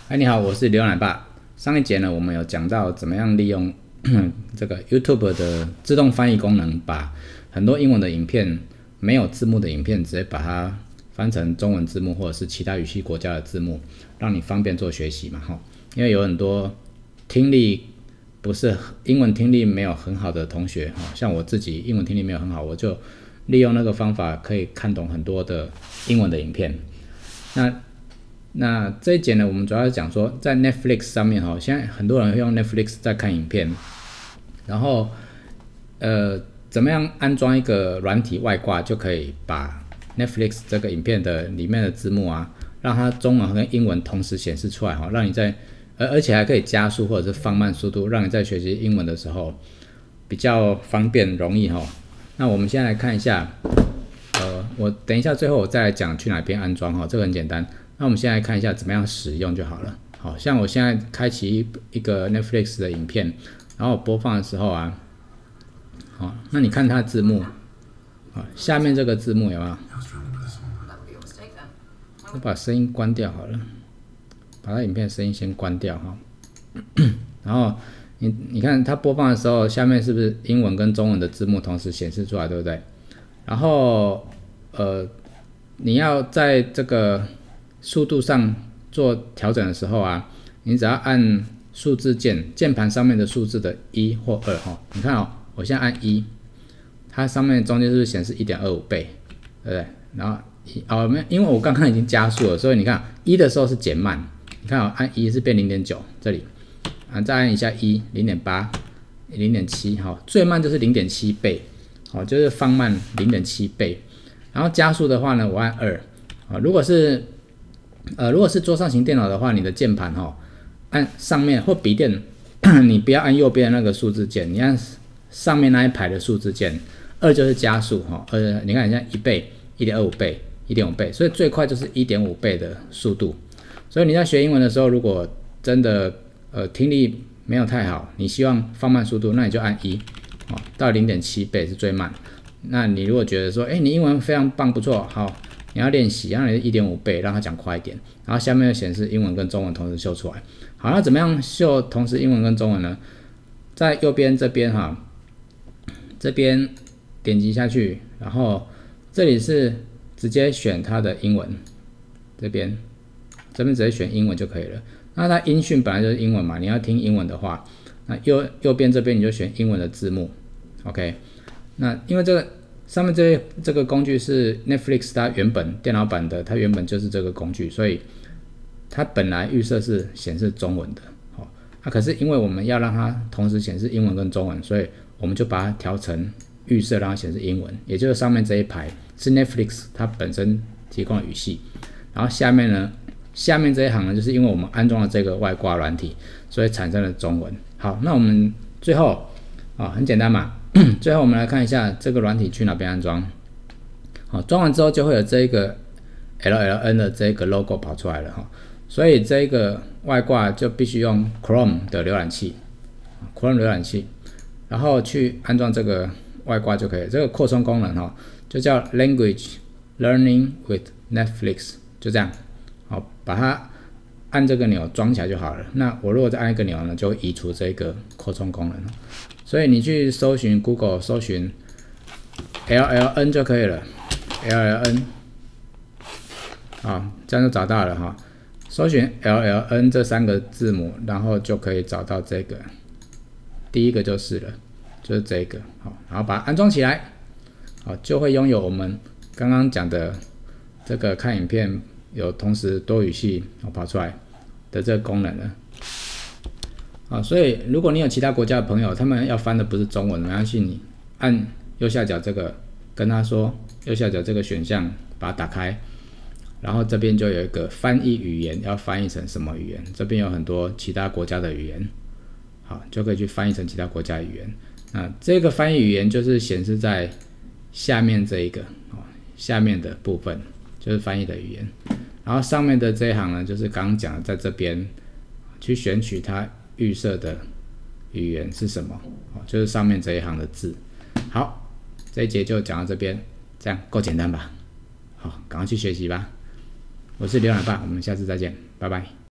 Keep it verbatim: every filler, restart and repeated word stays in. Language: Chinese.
嗨，你好，我是刘奶爸。上一节呢，我们有讲到怎么样利用这个 YouTube 的自动翻译功能，把很多英文的影片没有字幕的影片，直接把它翻成中文字幕，或者是其他语系国家的字幕，让你方便做学习嘛，哈。因为有很多听力不是英文听力没有很好的同学，像我自己英文听力没有很好，我就利用那个方法可以看懂很多的英文的影片。那那这一节呢，我们主要是讲说，在 Netflix 上面哈，现在很多人会用 Netflix 在看影片，然后呃，怎么样安装一个软体外挂，就可以把 Netflix 这个影片的里面的字幕啊，让它中文跟英文同时显示出来哈，让你在而而且还可以加速或者是放慢速度，让你在学习英文的时候比较方便容易哈。那我们先来看一下，呃，我等一下最后我再来讲去哪边安装哈，这个很简单。那我们现在看一下怎么样使用就好了。好像我现在开启一个 Netflix 的影片，然后我播放的时候啊，好，那你看它的字幕，好，下面这个字幕有没有？我把声音关掉好了，把它影片的声音先关掉哈。然后你你看它播放的时候，下面是不是英文跟中文的字幕同时显示出来，对不对？然后呃，你要在这个速度上做调整的时候啊，你只要按数字键，键盘上面的数字的一或二哈。你看哦，我现在按一，它上面中间是不是显示 一点二五 倍，对不对？然后哦，没，因为我刚刚已经加速了，所以你看一的时候是减慢，你看哦，按一是变 零点九 这里，啊，再按一下一 零点八 零点七 哈，最慢就是 零点七 倍，好，就是放慢 零点七 倍。然后加速的话呢，我按二，啊，如果是呃，如果是桌上型电脑的话，你的键盘哈，按上面或笔电，你不要按右边的那个数字键，你按上面那一排的数字键，二就是加速哈，呃，你看，你像一倍、一点二五倍、一点五倍，所以最快就是 一点五倍的速度。所以你在学英文的时候，如果真的呃听力没有太好，你希望放慢速度，那你就按一，哦，到 零点七 倍是最慢。那你如果觉得说，哎，你英文非常棒，不错，好。你要练习，让你 一点五倍，让它讲快一点，然后下面显示英文跟中文同时秀出来。好，那怎么样秀同时英文跟中文呢？在右边这边哈，这边点击下去，然后这里是直接选它的英文，这边这边直接选英文就可以了。那它音讯本来就是英文嘛，你要听英文的话，那右右边这边你就选英文的字幕 ，OK？ 那因为这个。上面这这个工具是 Netflix 它原本电脑版的，它原本就是这个工具，所以它本来预设是显示中文的，好，啊，可是因为我们要让它同时显示英文跟中文，所以我们就把它调成预设让它显示英文，也就是上面这一排是 Netflix 它本身提供的语系，然后下面呢，下面这一行呢，就是因为我们安装了这个外挂软体，所以产生了中文。好，那我们最后啊，很简单嘛。最后我们来看一下这个软体去哪边安装。好，装完之后就会有这一个 L L N 的这个 logo 跑出来了哈，所以这个外挂就必须用 Chrome 的浏览器 ，Chrome 浏览器，然后去安装这个外挂就可以。这个扩充功能哈，就叫 Language Learning with Netflix， 就这样。好，把它按这个钮装起来就好了。那我如果再按一个钮呢，就会移除这个扩充功能。所以你去搜寻 Google 搜寻 L L N 就可以了 ，L L N， 好，这样就找到了哈。搜寻 L L N 这三个字母，然后就可以找到这个，第一个就是了，就是这个，好，然后把它安装起来，好，就会拥有我们刚刚讲的这个看影片有同时多语系跑出来的这个功能了。啊，所以如果你有其他国家的朋友，他们要翻的不是中文，没关系，你按右下角这个，跟他说右下角这个选项，把它打开，然后这边就有一个翻译语言，要翻译成什么语言？这边有很多其他国家的语言，好，就可以去翻译成其他国家的语言。那这个翻译语言就是显示在下面这一个，哦，下面的部分就是翻译的语言，然后上面的这一行呢，就是刚刚讲的，在这边去选取它。预设的语言是什么？就是上面这一行的字。好，这一节就讲到这边，这样够简单吧？好，赶快去学习吧。我是刘奶爸，我们下次再见，拜拜。